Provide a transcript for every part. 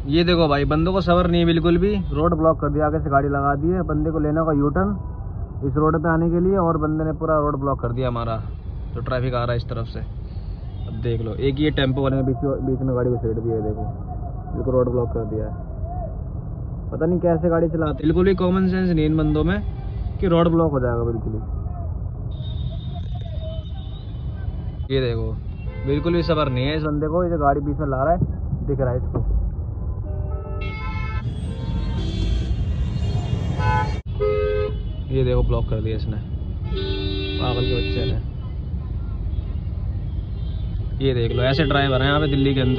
ये देखो भाई, बंदों को सबर नहीं है बिल्कुल भी। रोड ब्लॉक कर दिया, आगे से गाड़ी लगा दी है। बंदे को लेना होगा यू टर्न इस रोड पे आने के लिए, और बंदे ने पूरा रोड ब्लॉक कर दिया हमारा, जो ट्रैफिक आ रहा है इस तरफ से। अब देख लो, एक ये टेम्पो वाले ने बीच में गाड़ी को छेड़ दिया है, देखो बिल्कुल रोड ब्लॉक कर दिया है। पता नहीं कैसे गाड़ी चलाते, बिल्कुल भी कॉमन सेंस नहीं इन बंदों में कि रोड ब्लॉक हो जाएगा बिल्कुल ही। ये देखो, बिल्कुल भी सबर नहीं है इस बंदे को, ये जो गाड़ी बीच में ला रहा है, दिख रहा है इसको। ये देखो ब्लॉक कर दिया इसने, पागल के बच्चे ने। ये देख लो, ऐसे ड्राइवर हैं यहाँ पे दिल्ली के अंदर।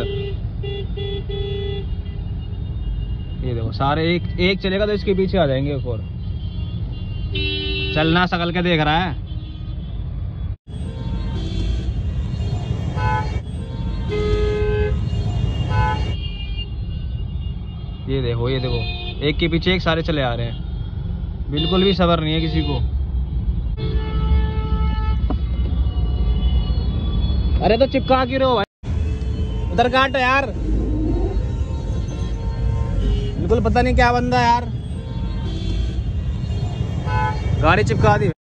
ये देखो, सारे एक चलेगा तो इसके पीछे आ जाएंगे एक और। चलना सकल के देख रहा है। ये देखो, ये देखो, एक के पीछे एक सारे चले आ रहे हैं, बिल्कुल भी सबर नहीं है किसी को। अरे तो चिपका क्यों रहे हो भाई, उधर काटो यार, बिल्कुल पता नहीं क्या बंदा यार, गाड़ी चिपका दी।